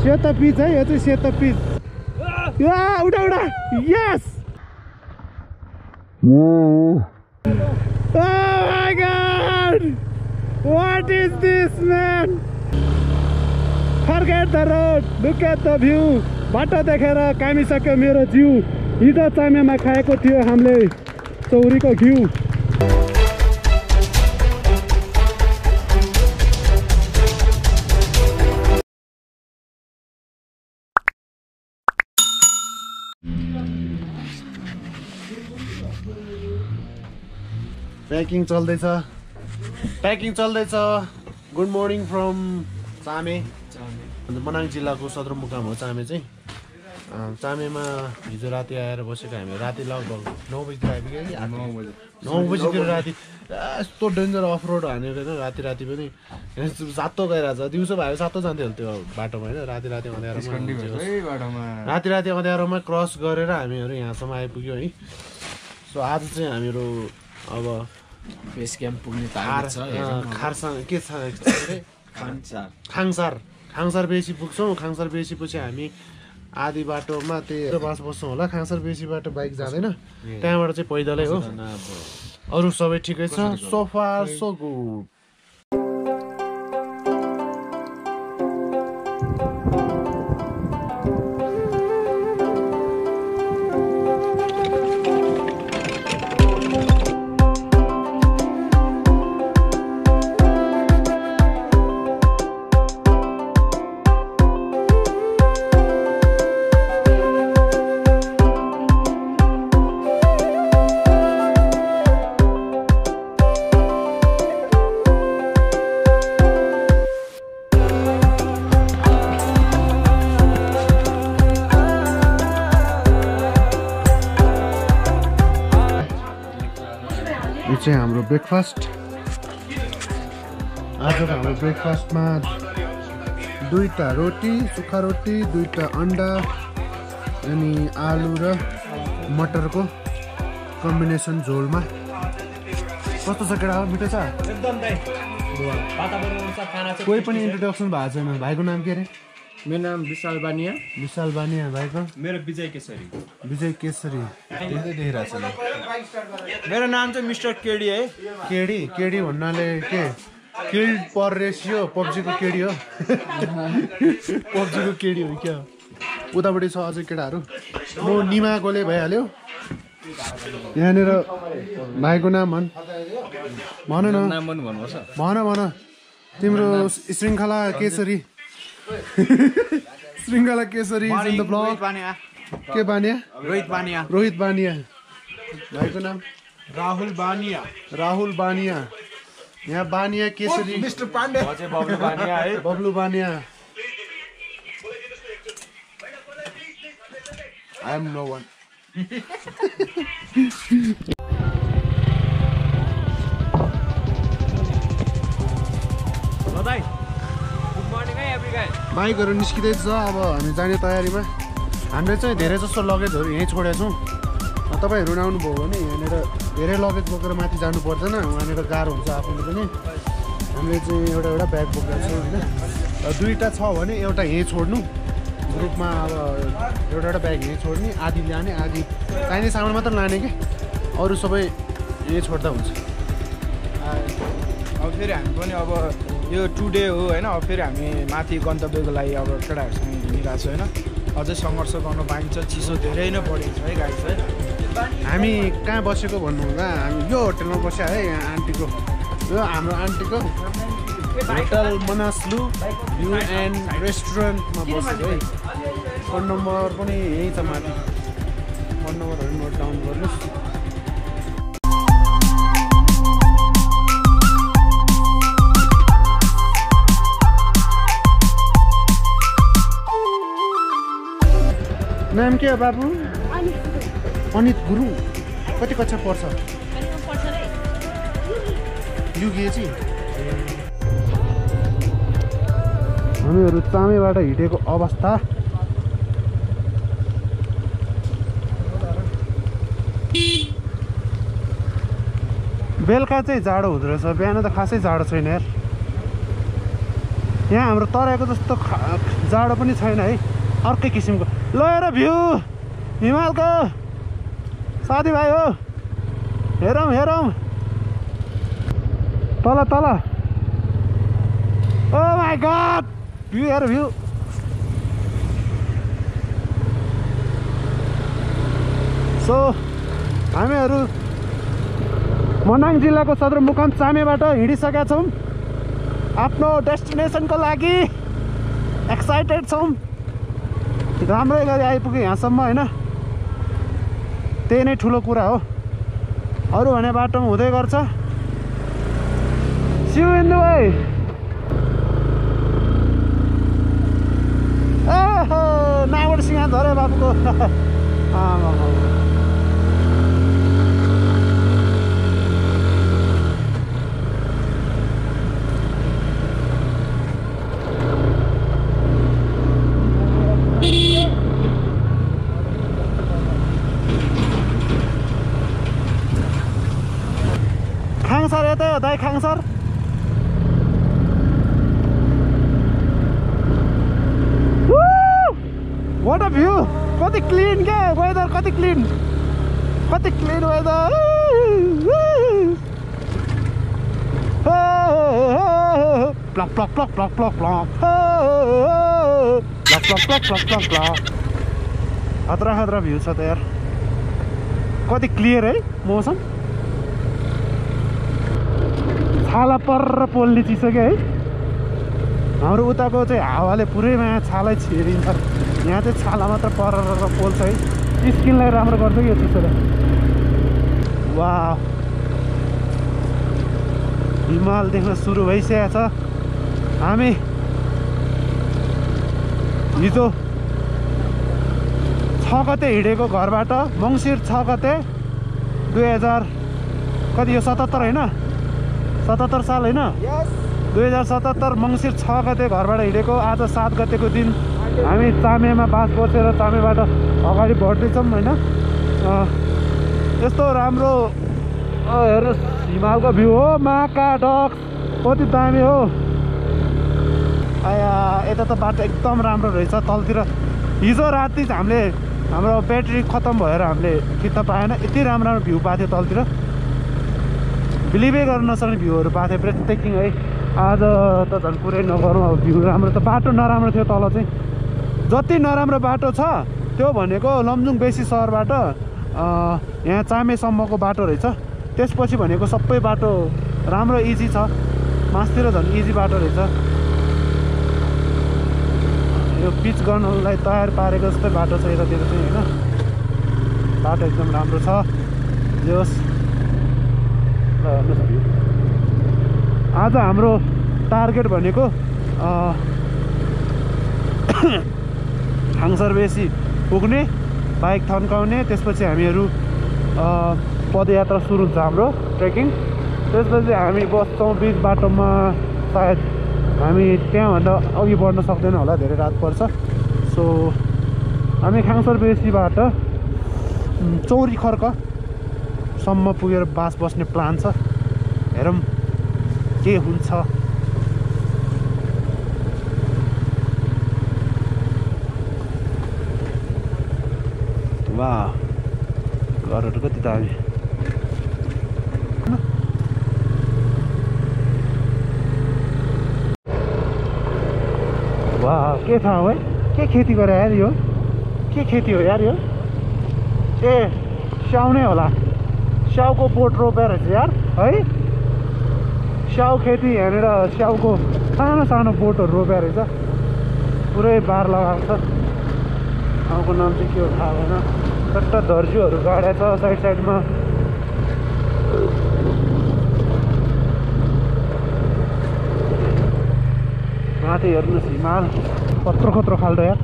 सेतो पिच है, यो चाहिँ सेतो पिच। उडा उडा, यस! Oh my God! What is this, man? Forget the road. Look at the view. बाटो देखेर कामिसक्यो मेरो जिउ। हिजो चामेमा खाएको थियो हामीले चौरीको घिउ। प्याकिङ चल्दैछ। Good morning from Chame. Manang जिल्लाको सदरमुकाम हो चामे चाहिँ। चामेमा हिजो राति आएर बसेको हामी। राति लगभग 9 बजीतिर आइपुग्यो कि 9 बजीतिर राति। यस्तो डेन्जर अफ रोड हानेर होइन, राति पनि सातो गइरहेछ। दिउँसो भए सातो जान्थ्यो त्यो बाटोमा होइन। राति अँध्यारोमा क्रस गरेर हामीहरू यहाँसम्म आइपुग्यो है। सो आज चाहिँ हामीहरू अब बेस क्याम्प पुग्ने टार्गेट छ। खारसाङ के छ अरे खाङसार बेसी पुग्छौँ। खाङसार बेसी पछि हामी आधी बाटोमा त्यो बस बस्छौँ होला। खाङसार बेसीबाट बाइक जाँदैन, त्यहाँबाट चाहिँ पैदलै हो। अरू सबै ठिकै छ। So far so good. यो चाहिँ हाम्रो ब्रेकफास्ट। आजको हाम्रो ब्रेकफास्टमा 2टा रोटी, सुक्खा रोटी, 2टा अन्डा अनि आलु र मटरको कम्बिनेसन झोलमा। कस्तो छ केटा? मिठो छ एकदम। कोही पनि इन्ट्रोडक्सन भएको छैन। भाइको नाम के अरे? मेरो नाम विशाल बानिया। भाइको? मेरो विजय केसरी। मेरो नाम चाहिँ मिस्टर केडी है। केडी भन्नाले के? किल्ड पर रेसियो पब्जीको केडी हो। पब्जीको केडी हो क्या? उतापट्टि छ अझै केटाहरू। म निमाकोले भइहाल्यो। यहाँनिर भाइको नाम भन न। भन तिम्रो Shrinkhala Kesari. Shrinkhala Kesari is in the blog. के बानिया? रोहित बानिया। भाइको नाम? राहुल बानिया। यहाँ बानिया Kesari. Mister Pandey. Bablu Baniya. I am no one. बाइकहरू निस्किँदैछ। अब हामी जाने तयारीमा। हामीले चाहिँ धेरै जस्तो लगेजहरू यहीँ छोडेका छौँ। तपाईँहरू नआउनुभयो भने यहाँनिर धेरै लगेज बोकेर माथि जानु पर्दैन। वहाँनिर गाह्रो हुन्छ आफूले पनि। हामीले चाहिँ एउटा ब्याग बोकेको छौँ होइन। 2टा छ भने एउटा यहीँ छोड्नु ग्रुपमा। अब एउटा ब्याग यहीँ छोड्ने, आधी लाने, आधी चाहिने सामान मात्र लाने कि अरू सबै यहीँ छोड्दा हुन्छ। अब फेरि हामी पनि अब यो 2 डे हो होइन। अब फेरि हामी माथि गन्तव्यको लागि अब केटाहरूसँग हिँडिरहेको छ होइन। अझै सङ्घर्ष गर्न पाइन्छ। चिसो धेरै नै बढेको छ है गाइस है। हामी कहाँ बसेको भन्नुहुँदा हामी यो होटलमा बस्यो है। यहाँ आन्टीको, यो हाम्रो आन्टीको होटल मनास्लु भ्यू एन्ड रेस्टुरेन्टमा बसेको है। फोन नम्बर पनि यही छ माथि। फोन नम्बरहरू नोट डाउन गर्नुहोस्। नाम के हो बाबु? अनित गुरुङ। कति कक्षा पढ्छ? युकेजी। हामीहरू चामेबाट हिँडेको अवस्था। बेलुका चाहिँ जाडो हुँदो रहेछ। बिहान त खासै जाडो छैन यार। यहाँ हाम्रो तराईको जस्तो जाडो पनि छैन है, अर्कै किसिमको। ल हेर भ्यू हिमालको साथीभाइ हो, हेरौँ हेरौँ तल तल। ओ माई गॉड, भ्यू हेर भ्यू। सो हामीहरू मनाङ जिल्लाको सदरमुकाम चामेबाट हिँडिसकेका छौँ। आफ्नो डेस्टिनेसनको लागि एक्साइटेड छौँ। राम्रै गरी आइपुग्यो यहाँसम्म होइन, त्यही नै ठुलो कुरा हो। अरू भने बाटोमा हुँदै गर्छ। शिवेन्दु भाइ नागड सिंह धरे बाबुको खाङसर यतै हो दाइ, खाङसर। वाट अ भ्यू, कति क्लिन क्या वेदर, कति क्लिन वेदर। प्लक प्लक प्लक प्लक प्लक प्लक प्लक प्लक प्लक प्लक प्लक प्लक। खतरा खतरा भ्यू छ त यार, कति क्लियर है मौसम। छाला पर्र पोल्ने चिसो क्या है। हाम्रो उताको चाहिँ हावाले पुरैमा छालै छिरिन्छ, यहाँ चाहिँ छाला मात्र परर पोल्छ है। स्किनलाई राम्रो गर्छ कि यो चिसोले। वाह, हिमाल देख्न सुरु भइसकेको छ। हामी हिजो 6 गते हिँडेको घरबाट, मङ्सिर 6 गते 2000 कति, यो 77 होइन, 77 साल होइन, 2077 मङ्सिर 6 गते घरबाट हिँडेको। आज 7 गतेको दिन हामी चामेमा बास बसेर चामेबाट अगाडि बढ्दैछौँ होइन। यस्तो राम्रो हेर्नुहोस् हिमालको भ्यू हो। माका डक्स कति दामी हो। आया यता त बाटो एकदम राम्रो रहेछ तलतिर। हिजो राति हामीले हाम्रो ब्याट्री खतम भएर हामीले खिच्न पाएन, यति राम्रो राम्रो भ्यू पाएको थियो तलतिर, बिलिभै गर्न नसक्ने भ्यूहरू पाएको थियो, ब्रेथ टेकिङ है। आज त झन् पुरै नगरौँ, अब भ्यू राम्रो त। बाटो नराम्रो थियो तल चाहिँ, जति नराम्रो बाटो छ त्यो भनेको लमजुङ बेसी सहरबाट यहाँ चामेसम्मको बाटो रहेछ। त्यसपछि भनेको सबै बाटो राम्रो इजी छ, मासतिर झन् इजी बाटो रहेछ। यो पिच गर्नलाई तयार पारेको जस्तै बाटो छ यतातिर चाहिँ होइन। बाटो एकदम राम्रो छ। जोस् ल हेर्नुहोस्, आज हाम्रो टार्गेट भनेको खाङसर बेसी पुग्ने, बाइक थन्काउने, त्यसपछि हामीहरू पदयात्रा सुरु हुन्छ हाम्रो ट्रेकिङ। त्यसपछि हामी बस्छौँ बिच बाटोमा, सायद हामी त्यहाँभन्दा अघि बढ्न सक्दैन होला, धेरै रात पर्छ। सो हामी खाङसर बेसीबाट चौरी खर्कसम्म पुगेर बास बस्ने प्लान छ। हेरौँ के हुन्छ। वाह, घरहरू कति दामी। वाह, के थाहा हो है, के खेती गरे यार यो, के खेती हो यार यो। ए स्याउ नै होला, स्याउको बोट रोपेर रहेछ यार है। स्याउ खेती यहाँनिर स्याउको सानो सानो बोटहरू रोपेर रहेछ, पुरै बार लगाएको छ। ठाउँको नाम चाहिँ के हो थाहा भएन। कट्टा दर्जीहरू गाडेको छ साइड साइडमा। माथि हेर्नुहोस् हिमाल कत्रो कत्रो खाल्डो यार।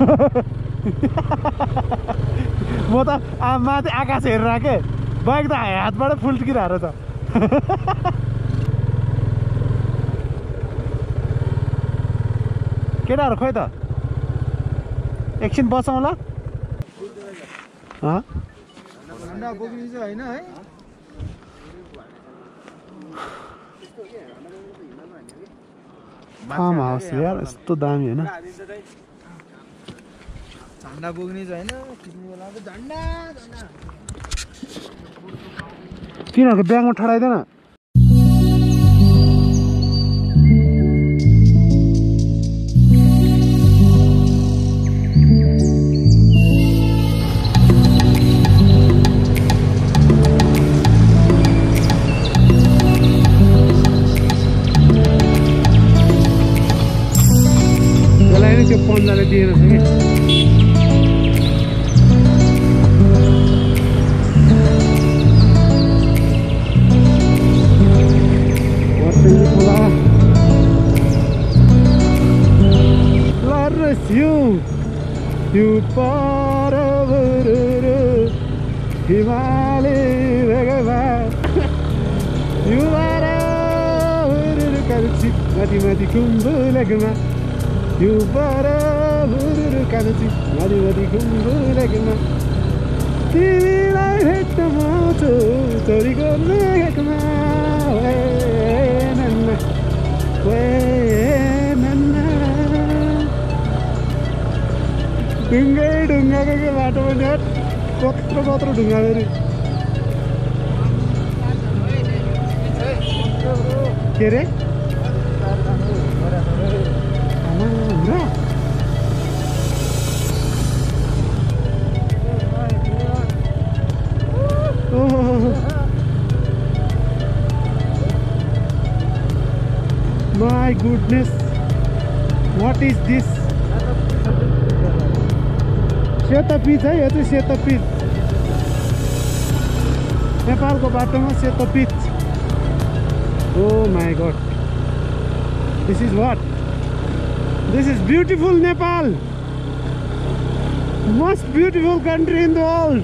म त माथि आकाश हेरेर के, बाइक त हातबाट फुल्किरहेको छ। केटाहरू खोइ त एकछिन बसौँला। बोक्नु होइन है। फार्म हाउस यार यस्तो दामी होइन झन्डा बोक्ने छैन किन्ने बेला त झन्डा तिनीहरूको ब्यागमा ठडाइदैन त्यसलाई नै त्यो पन्जाले दिएन छ कि You Himali You mati kumbu lagma You mati kumbu lagma Tivilai hekta moto tori gorne hekma ढुङ्गा के बाटो पनि कत्रो ढुङ्गा फेरि के रे My goodness, what is this? सेतो पिच है यो चाहिँ सेतो पिच नेपालको बाटोमा सेतो pitch oh my God this is what this is beautiful Nepal most beautiful country in the world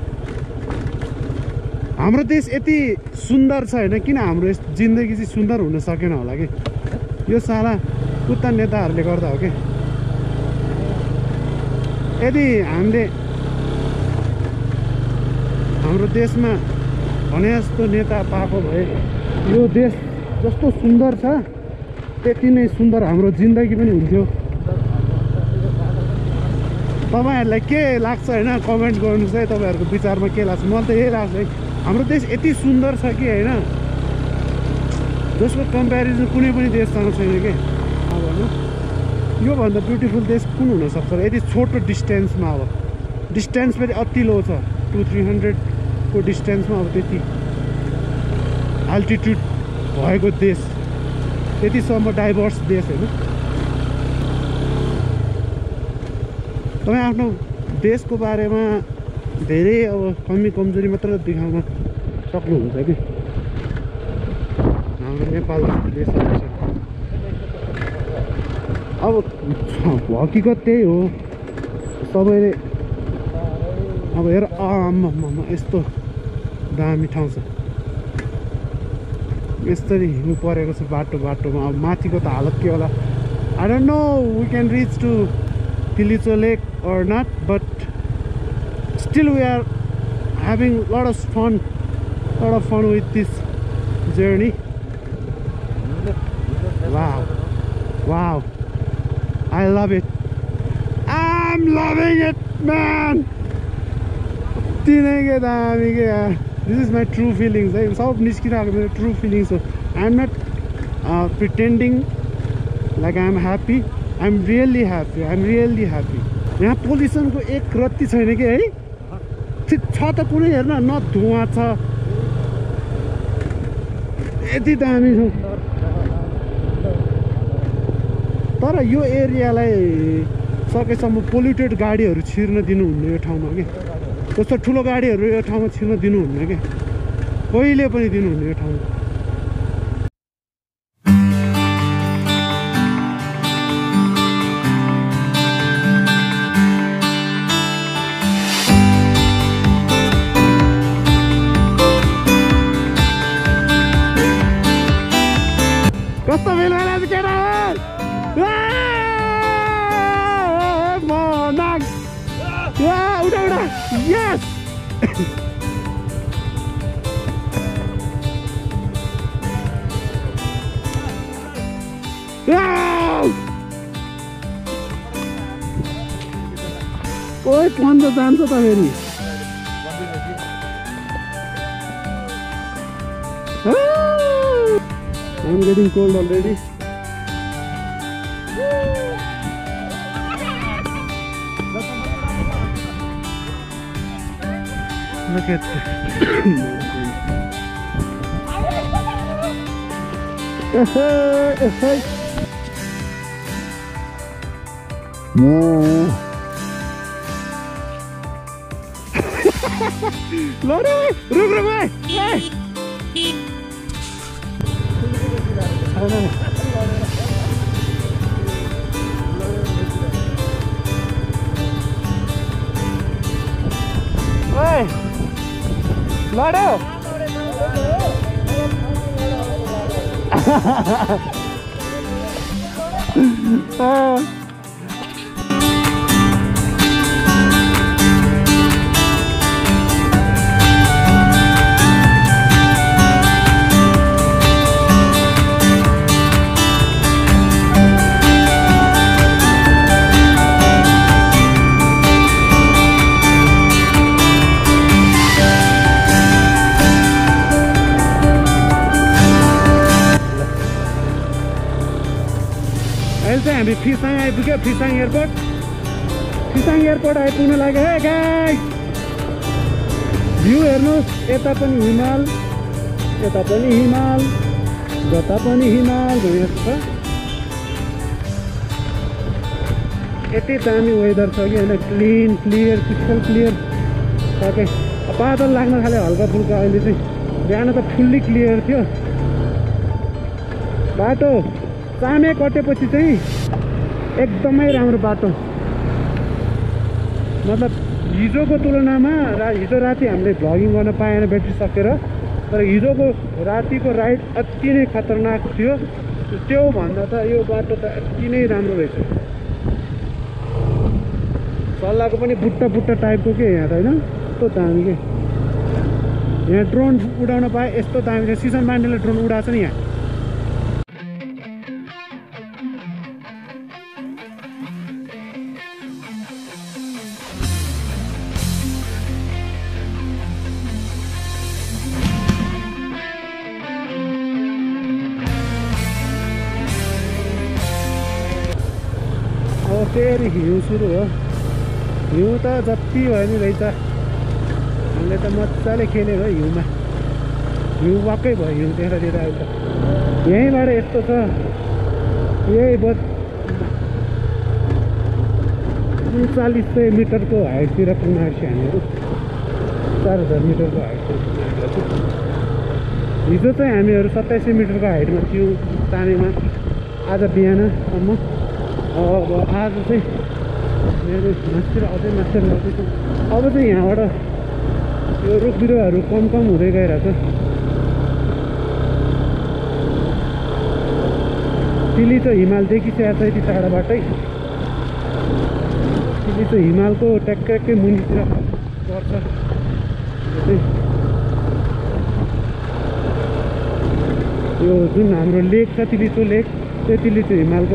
हाम्रो देश यति सुन्दर छ हैन किन हाम्रो जिन्दगी चाहिँ सुन्दर हुन सकेन होला के यो साला कुत्ता नेताहरूले गर्दा हो के यदि हामीले हाम्रो देशमा भने जस्तो नेता पाएको भए यो देश जस्तो सुन्दर छ त्यति नै सुन्दर हाम्रो जिन्दगी पनि हुन्थ्यो तपाईहरुलाई के लाग्छ हैन कमेन्ट गर्नुस् है तपाईहरुको विचारमा के लाग्छ मलाई त यही लाग्छ है हाम्रो देश यति सुन्दर छ कि हैन जसको कम्प्यारिजन कुनै पनि देशसँग छैन के अब भन्नु यो भन्दा ब्युटिफुल देश कुन हुन सक्छ यदि छोटो डिस्टेन्समा अब डिस्टेन्स पनि अति लो छ 200-300 को डिस्टेन्समा अब त्यति अल्टिट्युड भएको देश त्यतिसम्म डाइभर्स देश हैन तपाईँ आफ्नो देशको बारेमा धेरै अब कमी कमजोरी मात्र देखाउन सक्नुहुन्छ कि हाम्रो नेपाल देशहरू छ अब हकीकत त्यही हो सबैले अब हेर यस्तो दामी ठाउँ छ यसरी हिँड्नु परेको छ बाटोमा अब माथिको त हालत के होला I don't know we can reach to Tilicho Lake or not, but still we are having a lot of fun with this journey. Wow, I love it. I'm loving it, man. This is my true feelings. True feelings. I'm not pretending like I'm happy. I'm really happy. यहाँ पोल्युसनको एक रत्ती छैन कि है छ त कुनै हेर्न न धुवा छ यति दामी छ तर यो एरियालाई सकेसम्म पोल्युटेड गाडीहरू छिर्न दिनुहुन्न यो ठाउँमा के जस्तो ठुलो गाडीहरू यो ठाउँमा छिर्न दिनुहुन्न के कहिले पनि दिनुहुन्न यो ठाउँमा कस्तो बेल बेला केटा उठा यस ओए पन्ध्र जान्छ त फेरि I'm getting cold already. Look at this. Lori, रुक भाई ओए लड्यो हामी फिसाङ आइपुग्यो फिसाङ एयरपोर्ट आइपुग्नु लाग्यो है गाइस भ्यू हेर्नुहोस् यता पनि हिमाल जता पनि हिमाल भइरहेको छ यति दामी वेदर छ कि होइन क्लिन क्लियर क्रिस्टल क्लियर सके बादल लाग्न थाल्यो हल्का फुल्का अहिले चाहिँ बिहान त फुल्ली क्लियर थियो बाटो चामे कटेपछि चाहिँ एकदमै राम्रो बाटो मतलब हिजोको तुलनामा हिजो राति हामीले भ्लगिङ गर्न पाएन ब्याट्री सकेर तर हिजोको रातिको राइड अति नै खतरनाक थियो त्यो भन्दा त यो बाटो त अति नै राम्रो रहेछ सल्लाहको पनि बुट्टा टाइपको के यहाँ त होइन यस्तो दामी के यहाँ ड्रोन उडाउन पाए यस्तो दामी सिजन बान्डेले ड्रोन उडाएको छ नि यहाँ फेरि हिउँ सुरु हो हिउँ त जति भयो नि रहेछ हामीले त मजाले खेल्यो हो हिउँमा हिउँ वाक्कै भयो हिउँ त्यहाँनिर अहिले यहीँबाट यस्तो छ यही 3900 मिटरको हाइटतिर पुगेको छ हामीहरू 4000 मिटरको हाइटतिर पुगेको छ हिजो चाहिँ हामीहरू 2700 मिटरको हाइटमा थियौँ चामेमा आज बिहानसम्म अब आज चाहिँ मेरो मास्तिर अझै मास्तिर लाग्दैछ अब चाहिँ यहाँबाट यो रुख बिरुवाहरू कम हुँदै गइरहेको छ सिलिचो हिमाल देखिसकेको छ यति टाढाबाटै सिलिचो हिमालको ट्याक्कै मुनितिर पर्छ यो जुन हाम्रो लेक छ सिलिचो लेक त्यो सिलिचो हिमालको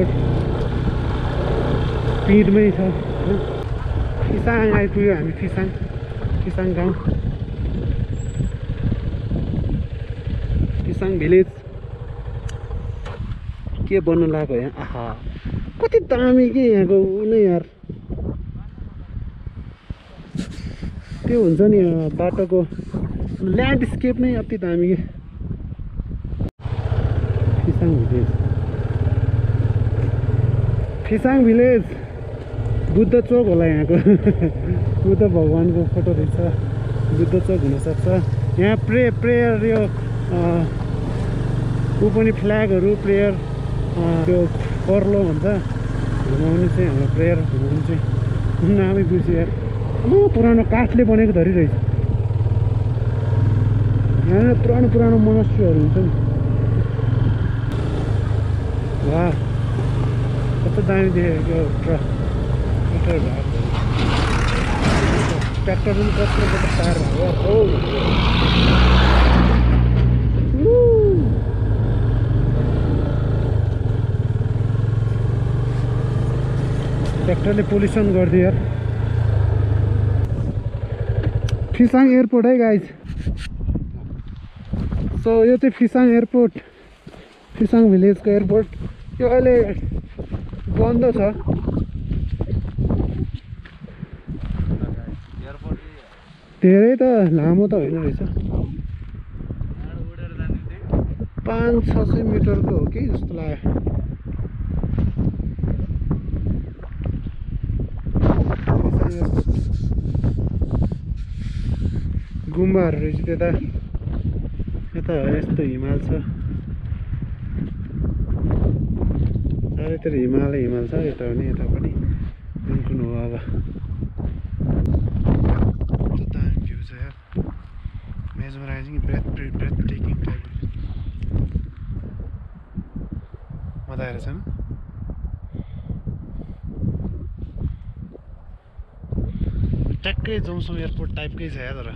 पिँधमै छ फिसाङ आइपुग्यो हामी फिसाङ गाउँ फिसाङ भिलेज के बन्नु लाग्यो यहाँ आहा कति दामी के यहाँको नै यार त्यो हुन्छ नि बाटोको ल्यान्डस्केप नै अति दामी के फिसाङ भिलेज बुद्ध चोक होला यहाँको बुद्ध भगवानको फोटो रहेछ बुद्ध चोक हुनसक्छ यहाँ प्रेयर यो ऊ पनि फ्ल्यागहरू प्रेयर त्यो कर्लो भन्छ घुमाउने चाहिँ हाम्रो प्रेयर घुमाउनु चाहिँ नामै बुझ्यो यार पुरानो काठले बनेको धरी रहेछ यहाँ पुरानो मोनास्ट्रीहरू हुन्छ नि वाह कस्तो दामी देखेको ट्र्याक्टर पनि कत्रो टायर भएको ट्र्याक्टरले पोल्युसन गरिदियो यार फिसाङ एयरपोर्ट है गाइज। सो यो चाहिँ फिसाङ एयरपोर्ट, फिसाङ भिलेजको एयरपोर्ट। यो अहिले बन्द छ। धेरै त लामो त होइन रहेछ, 500-600 मिटरको हो कि जस्तो लाग्यो। गुम्बाहरू रहेछ त्यता, यता यस्तो हिमाल छ, चारैतिर हिमाल छ। यता पनि यता पनि कुन हो अब। दामी भ्यू छ यार, मेजमराइजिङ, ब्रेथ टेकिङ टाइप। मजा आइरहेछ नि। ट्याक्कै जोमसोम एयरपोर्ट टाइपकै छ या, तर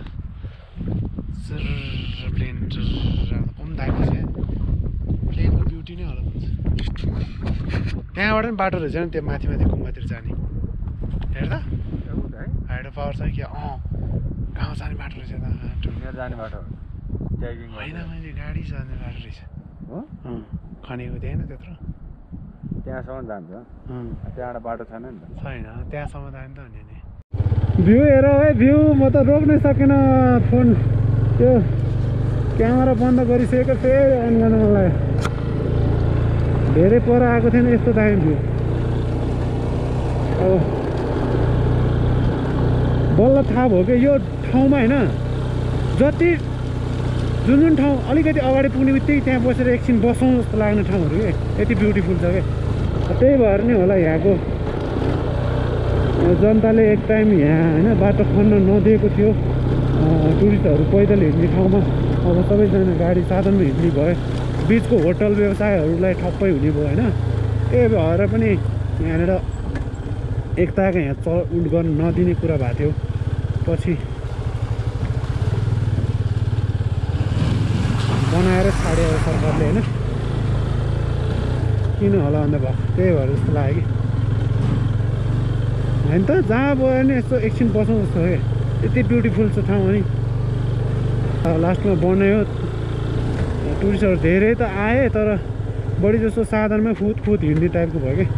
प्लेन कम दामी छ। प्लेनको ब्युटी नै अलग हुन्छ। त्यहाँबाट पनि बाटो रहेछ नि त्यो माथि गुम्बातिर जाने। हेर्दा हाइड्रो पावर छ कि गाउँ जाने बाटो रहेछ त। जाने बाटो होइन, मैले गाडी जाने बाटो रहेछ खनेको थिएन त्यत्रो। त्यहाँसम्म जान्छ, त्यहाँबाट बाटो छैन नि त। छैन, त्यहाँसम्म जाने त नि। भ्यू हेर है, भ्यू म त रोक्नै सकेन फोन। त्यो क्यामेरा बन्द गरिसकेको, फेरि अन गर्न मलाई धेरै पर आएको थिएन यस्तो दामी भ्यू। अब बल्ल थाहा भयो कि यो ठाउँमा होइन, जति जुन ठाउँ अलिकति अगाडि पुग्ने बित्तिकै त्यहाँ बसेर एकछिन बसौँ जस्तो लाग्ने ठाउँहरू कि यति ब्युटिफुल छ क्या। त्यही भएर नै होला यहाँको जनताले एक टाइम यहाँ होइन बाटो खन्न नदिएको थियो। टुरिस्टहरू पैदल हिँड्ने ठाउँमा अब सबैजना गाडी साधनमा हिँड्ने भयो। बिचको होटल व्यवसायहरूलाई ठप्पै हुने भयो होइन। त्यही भएर पनि यहाँनिर एकताको यहाँ उड गर्न नदिने कुरा भएको थियो। पछि बनाएर छाड्यो सरकारले होइन, किन होला भन्दा भयो। त्यही भएर जस्तो लाग्यो कि होइन त, जहाँ गयो भने यस्तो एकछिन बसौँ जस्तो हो। यति ब्युटिफुल छ ठाउँ। अनि लास्टमा बनायो, टुरिस्टहरू धेरै त आए, तर बढी जस्तो साधनमै फुत हिँड्ने टाइपको भयो कि।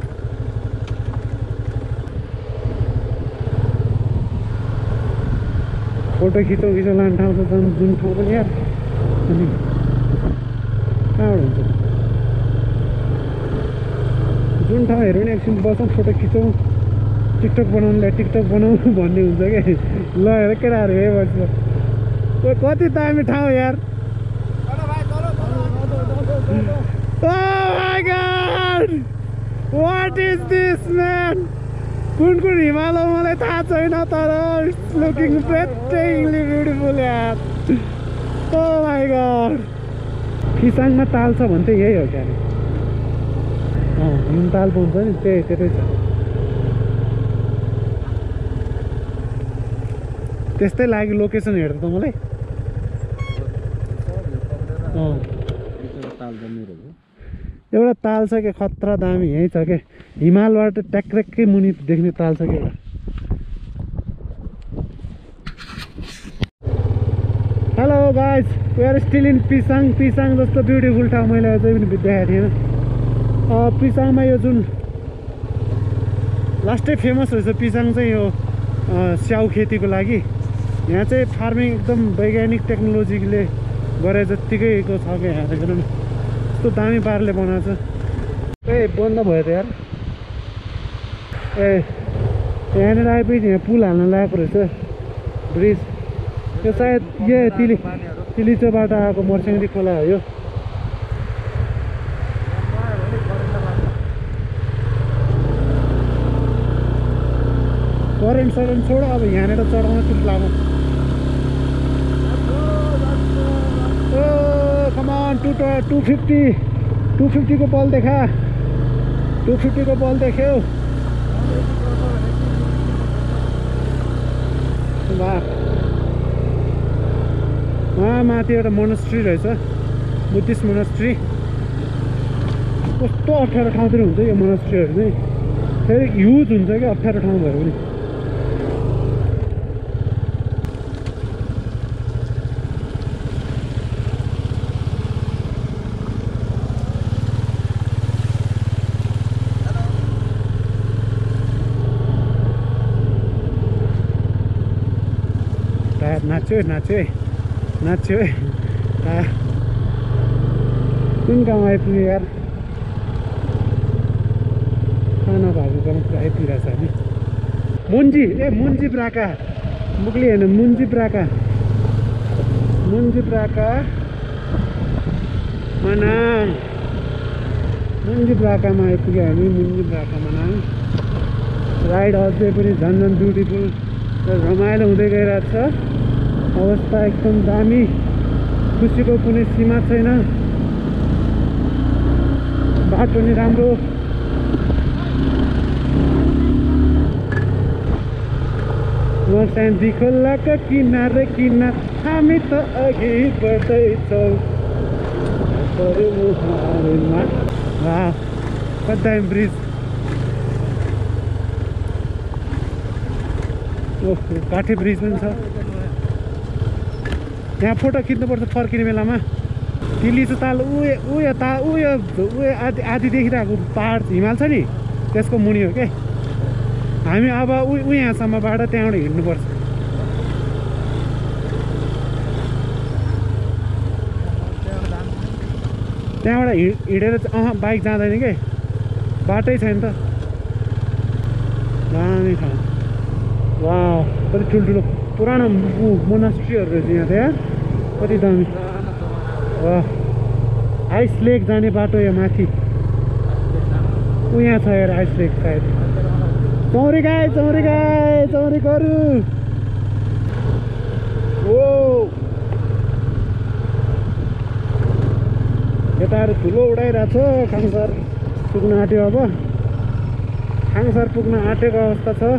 फोटो खिचौँ लाने ठाउँ त जुन ठाउँ पनि यार। अनि कहाँबाट हुन्छ, जुन ठाउँ हेऱ्यो भने एकछिन बसौँ, फोटो खिचौँ, टिकटक बनाउनुलाई टिकटक बनाउनु भन्ने हुन्छ क्या। ल हेर केटाहरू यही बस्छ, कति दामी ठाउँ यार। Oh my God! What is this man? कुन हिमाल हो मलाई थाहा छैन, तर इट्स लुकिङ ब्रेथटेकिङली ब्युटिफुल यार। Oh my God! फिसाङमा ताल छ भने चाहिँ यही हो क्या। हिम ताल बन्छ नि, त्यतै छ। त्यस्तै लाग्यो लोकेसन हेर्दा त मलाई। एउटा ताल छ क्या खतरा दामी, यहीँ छ क्या। हिमालबाट ट्याक्कै मुनि देख्ने ताल छ क्या एउटा। Hello guys, we are still in Pisang. Pisang जस्तो ब्युटिफुल ठाउँ मैले अझै पनि देखाएको थिएन। पिसाङमा यो जुन लास्टै फेमस रहेछ पिसाङ चाहिँ यो स्याउ खेतीको लागि। यहाँ चाहिँ फार्मिङ एकदम वैज्ञानिक टेक्नोलोजीले गरे जत्तिकैको छ क्या। यहाँ एकदम यस्तो दामी पाराले बनाएको छ। ए बन्द भयो त यार। ए यहाँनिर आएपछि यहाँ पुल हाल्न लागेको रहेछ, ब्रिज। यो सायद तिलिचोबाट आएको मर्स्याङ्दी खोला हो यो। करेन्ट छोड, अब यहाँनिर चढाउन चाहिँ लामो। कम अन 250 को बल देखा, 250 को बल देख्यो। वहाँ माथि एउटा मोनास्ट्री रहेछ, बुद्धिस्ट मोनास्ट्री। कस्तो अप्ठ्यारो ठाउँतिर हुन्छ यो मोनास्ट्रीहरू चाहिँ, फेरि ह्युज हुन्छ क्या, अप्ठ्यारो ठाउँ भयो भने। यार नाच्यो नाच्यो कुन गाउँ आइपुग्यो यार खाना भएको गाउँ आइपुगिरहेको छ हामी मुन्जी ब्राका मुक्ली होइन मुन्जी ब्राका मनाङ मुन्जी ब्राकामा आइपुग्यो हामी मुन्जी ब्राका मनाङ राइड अझै पनि झन् ब्युटिफुल र रमाइलो हुँदै गइरहेको छ अवस्था एकदम दामी खुसीको कुनै सीमा छैन बाटो नि राम्रो मर्सान्दी खोलाका किनार हामी त अघि बढ्दैछौँ कदाम ब्रिज काठे ब्रिज पनि छ यहाँ फोटो खिच्नुपर्छ फर्किने बेलामा तिली चाहिँ ताल उयो आधी देखिरहेको पहाड हिमाल छ नि त्यसको मुनि हो क्या हामी अब यहाँसम्मबाट त्यहाँबाट हिँड्नुपर्छ त्यहाँबाट हिँडेर बाइक जाँदैन के बाटै छैन त दामी ठाउँ वा कति ठुल्ठुलो पुरानो मोनास्ट्रीहरू रहेछ यहाँ त यार कति दामी वा आइस लेक जाने बाटो यहाँ माथि यहाँ छ यार आइस लेक सायद चौरी गरु ओ केटाहरू ठुलो उडाइरहेको छ खाङसर पुग्न आँट्यो अब खाङसर पुग्न आँटेको अवस्था छ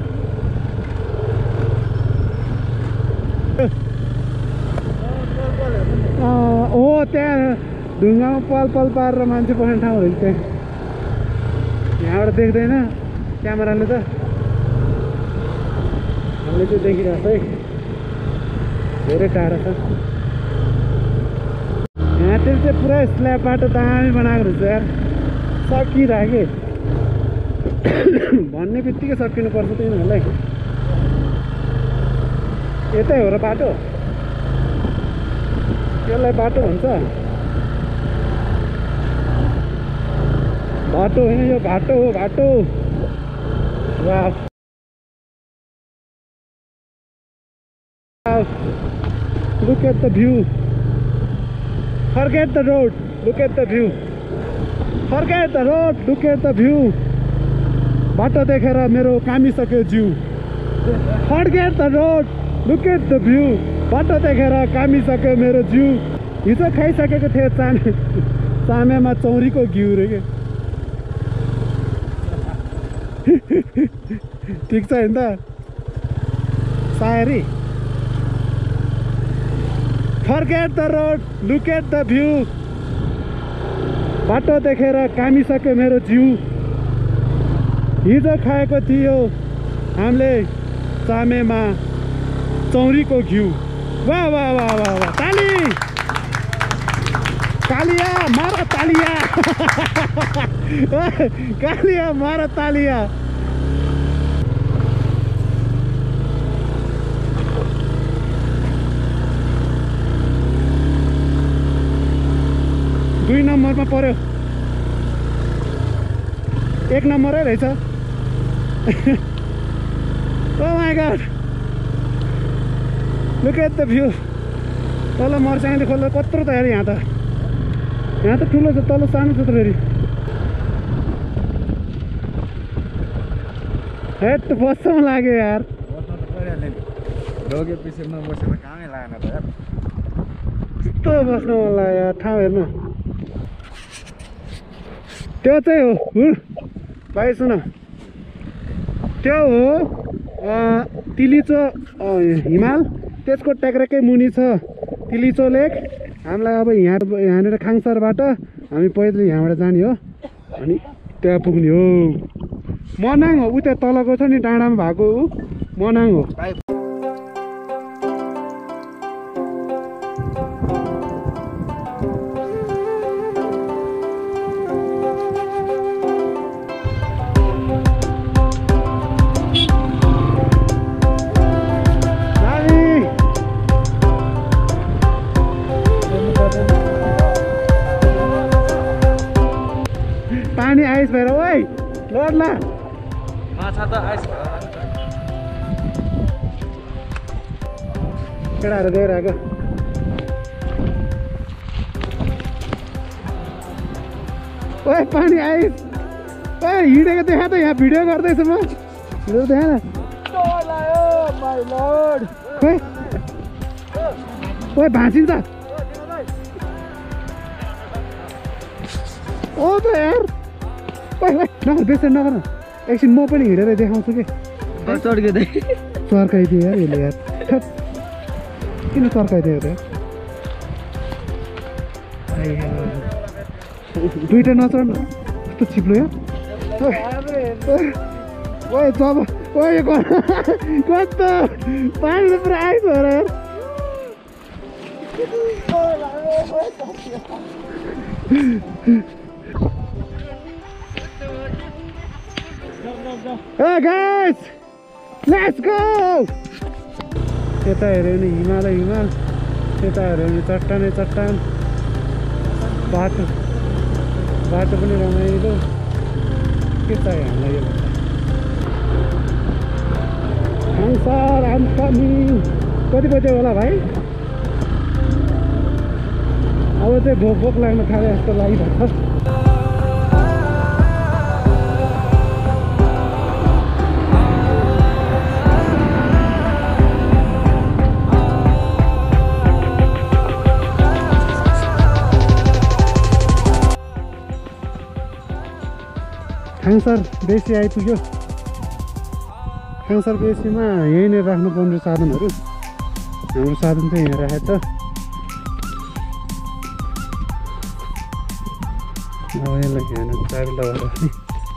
हो त्यहाँ ढुङ्गामा पल पारेर मान्छे बस्ने ठाउँ रहेछ त्यहाँ यहाँबाट देख्दैन क्यामेराले त हामीले चाहिँ देखिरहेको छ है धेरै टाढा छ यहाँतिर चाहिँ पुरा स्ल्याब बाटो दामी बनाएको रहेछ यार सकिराख्यो भन्ने बित्तिकै सकिनुपर्छ त यिनीहरूलाई यतै हो र बाटो यसलाई बाटो भन्छ बाटो होइन यो घाटो हो घाटो वाह look at the view forget the road look at the view forget the road look at the view बाटो देखेर मेरो कामिसक्यो जिउ forget the road look at the view बाटो देखेर कामिसक्यो मेरो जिउ हिजो खाइसकेको थियो चामेमा चौरीको घिउ रे के ठिक छ नि त Sairi forget the road look at the view बाटो देखेर कामिसक्यो मेरो जिउ हिजो खाएको थियो हामीले चामेमा चौरीको घिउ वाह वाह वाह वाह वाह ताली कालिया मार तालिया कालिया मार तालिया दुई नम्बरमा पर्यो एक नम्बरै रहेछ Oh my god look at the view तल मर्स्याङले खोल्दा कत्रो त यार यहाँ त ठुलो छ तल सानो छ त फेरि हेट बस्न लाग्यो यार बस्न त परिहाल्यो नि लोगे पछि नबसेर कामै लागेन त यार यस्तो बस्न मन लाग्यो यार ठाउँ हेर्नु त्यो चाहिँ हो भाइ सुन त्यो हो तिलिचो हिमाल त्यसको ट्याक्रेकै मुनि छ तिलिचो लेक हामीलाई अब यहाँनिर खाङसरबाट हामी पैदल यहाँबाट जाने हो अनि त्यहाँ पुग्ने हो मनाङ हो उता तलको छ नि डाँडामा भएको मनाङ हो त आइस केटाहरू गइरहेको ओए पानी आइस ओए हिँडेको देखा त यहाँ भिडियो गर्दैछु म भिडियो देखा न खोइ ओए भाँचिन्छ ओ त यार ओए ओए नगर बेच्न नगर एकछिन म पनि हिँडेर देखाउँछु कि चर्काइदियो यार यसले यार किन चर्काइदियो त दुईटा नचढ्नु कस्तो चिप्लो यार ओए जब ओए कस्तो पानी त पुरा आइस हो र यार Hey guys, let's go! यता हेऱ्यो भने हिमाल यता हेऱ्यो भने चट्टान बाटो पनि रमाइलो के चाहियो हामीलाई यो सर I'm coming कति बजे होला भाइ अब चाहिँ भोक लाग्न थाल्यो जस्तो लागिरहेको छ खाङसर बेसी आइपुग्यो खाङसर बेसीमा यहीँनिर राख्नुपर्ने साधनहरू हाम्रो साधन चाहिँ यहाँ राखेको छ अब यसलाई यहाँ चाबी लगाएर राख्ने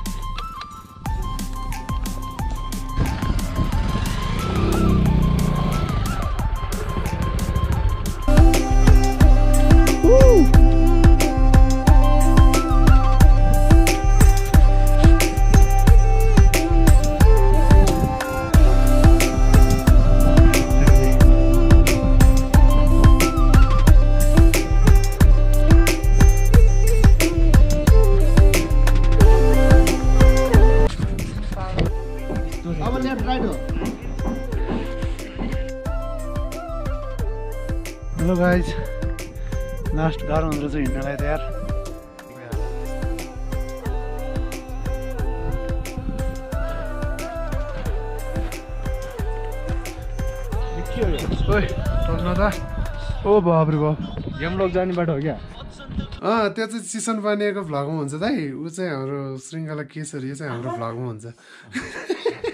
हेलो गाइज लास्ट गाह्रो हुँदो रहेछ हिँड्नलाई त यार ओए चल्न त ओ बाबरे बाब गेमलक जाने बाटो हो क्या त्यो चाहिँ चिसन पानीको भ्लगमा हुन्छ दाइ ऊ चाहिँ हाम्रो श्रृङ्खला केसरी यो चाहिँ हाम्रो भ्लगमा हुन्छ